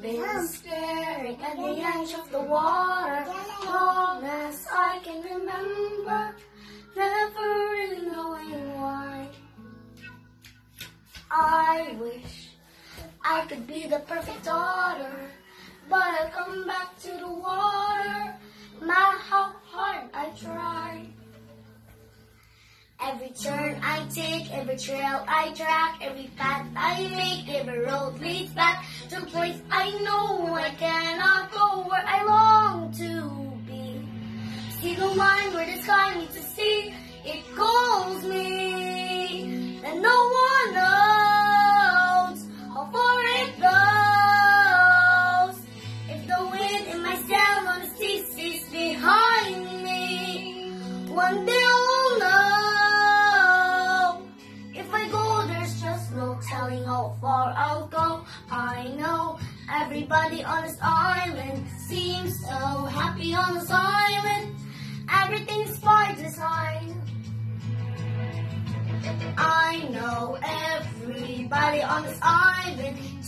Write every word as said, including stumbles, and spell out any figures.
been staring at the edge of the water long as I can remember, never really knowing why. I wish I could be the perfect daughter, but I come back to the water, no matter how hard I try. Every turn I take, every trail I track, every path I make, every road leads back to a place I know I cannot go, where I long to be. See the line where the sky meets the sea, it calls me, and no one knows how far it goes. If the wind in my sail on the sea ceases behind me, one day I'll know. No telling how far I'll go. I know everybody on this island seems so happy on this island. Everything's by design. I know everybody on this island